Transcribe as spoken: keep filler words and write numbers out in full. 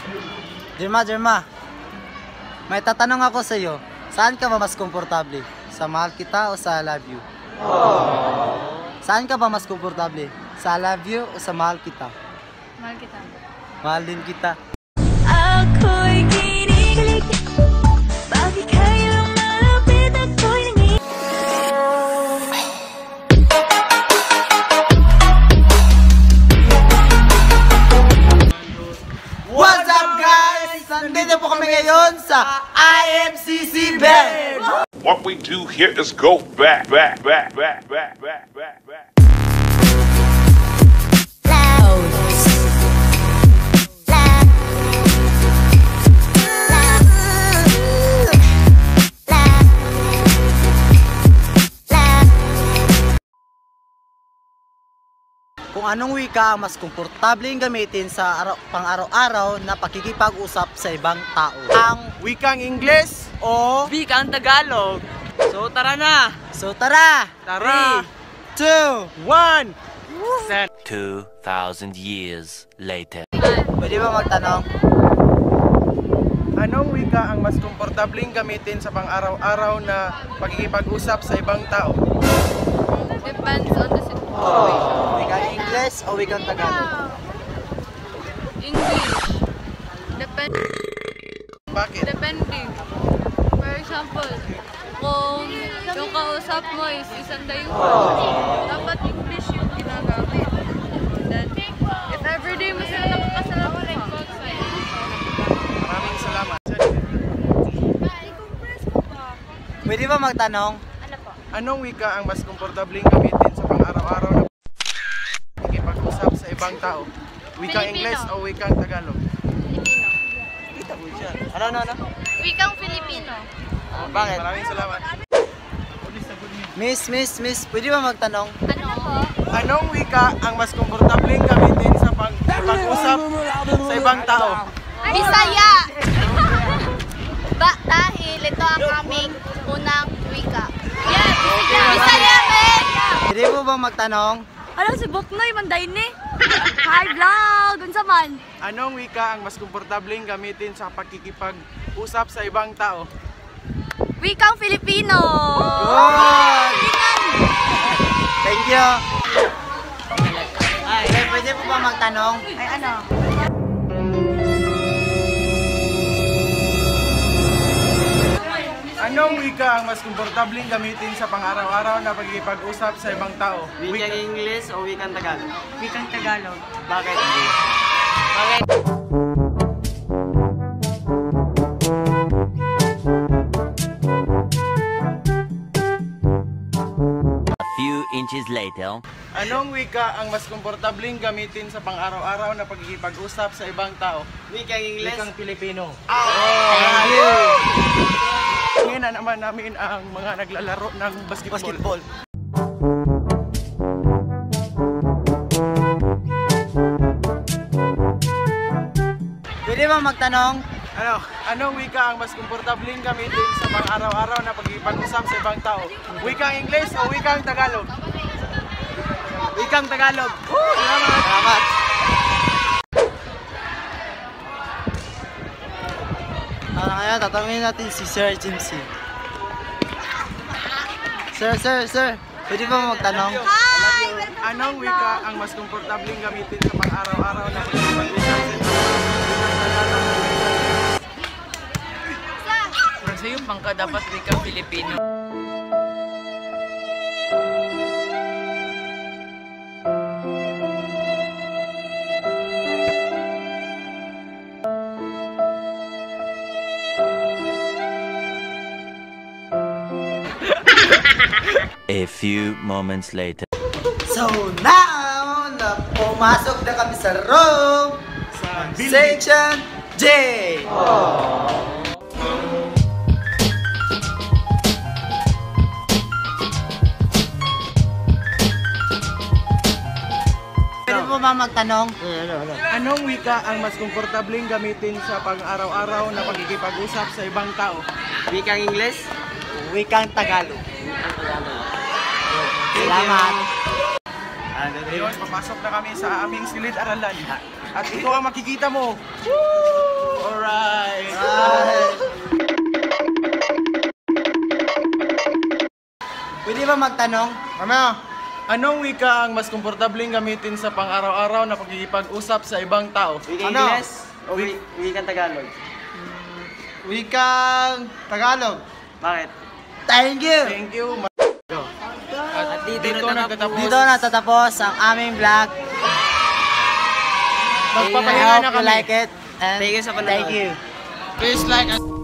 Jerma, Jerma. May tatanong ako sa iyo. Saan ka ba mas komportable? Sa mahal kita o sa I love you? Aww. Saan ka ba mas komportable? Sa I love you o sa mahal kita? Mahal kita. Mahal din kita. Ako'y kinikilig. Bakit kayang malapit ako'y nangin? What's up guys? Nandito po kami ngayon sa I M C C Band. What we do here is go back, back, back, back, back, back, back, back. Kung anong wika ang mas komportableng gamitin sa araw, pang-araw-araw na pakikipag-usap sa ibang tao? Ang wikang Ingles o wikang Tagalog. So tara na! So tara! Tara! three, two, one! two thousand years later. Pwede ba magtanong? Anong wika ang mas komportableng gamitin sa pang-araw-araw na pakikipag-usap sa ibang tao? Depends on the situation. Oh, wikang Ingles o wikang Tagalog? English. Depend Bakit? Depende. For example, kung yung kausap mo is isang dayuhan, dapat English yung ginagamit. Then, if everyday mo sila nakakasalamat mo. Maraming salamat. Pwede ba magtanong? Anong wika ang mas komportableng gamitin sa pang-araw-araw na pakikipag-usap sa ibang tao? Wikang Filipino. Ingles o wikang Tagalog? Filipino. Ano, ano, ano? Wikang Filipino. Oh, bakit? Maraming salamat. Miss, miss, miss, pwede ba magtanong? Ano po? Anong wika ang mas komportableng gamitin sa pag-usap sa ibang tao? Bisaya! Ba, dahil ito ang aming unang wika. Yeah, Bisaya, men! Pwede po ba magtanong? Alam si Boknoy, manday ni. Hi, vlog! Unsa man? Anong wika ang mas komportableng gamitin sa pakikipag-usap sa ibang tao? Wikang Filipino! Good! Thank you! Ay, pwede po ba magtanong? Ay, ano? Anong wika ang mas komportableng gamitin sa pang-araw-araw na pakikipag-usap sa ibang tao? Wikang Ingles o wikang Tagalog? Wikang Tagalog. Bakit? Bakit? A few inches later. Anong wika ang mas komportableng gamitin sa pang-araw-araw na pakikipag-usap sa ibang tao? Wikang Ingles? Wikang Pilipino. Thank you! Ngayon na naman namin ang mga naglalaro ng basketball. Basketball. Pwede ba magtanong? Ano? Anong wika ang mas komportableng gamitin sa pang-araw-araw na pakikipag-usap sa ibang tao? Wikang Ingles o wikang Tagalog? Wikang Tagalog. Woo! Salamat! Salamat! Ano ngayon, tatanungin natin si Sir Jimsy. Sir, sir, sir, pwede ba magtanong? Anong wika ang mas komportableng gamitin sa pang-araw-araw na pakikipag-usap sa ibang tao? Para sa'yo, pangka dapat wikang Filipino. A few moments later. So now, na pumasok na kami sa room, Sa building. Section J. Pwede po ba magtanong? Anong wika ang mas komportableng gamitin sa pang-araw-araw na pakikipag-usap sa ibang tao? Wikang Ingles? Wikang Tagalog. Salamat. Ngayon, papasok na kami sa aming silid-aralan. At ito ang makikita mo. Woo! Alright. Pwede ba magtanong? Ano? Anong wika ang mas komportableng gamitin sa pang-araw-araw na pagkikipag-usap sa ibang tao? Wika Ano? Ingles o wi- wikang Tagalog? Wikang Tagalog. Bakit? Thank you! Thank you. ma- At dito, Dito nagtatapos. Dito natatapos ang aming vlog. Magpapahinga I hope na you kami. like it. And Thank you sa panonood. Thank you. Please like and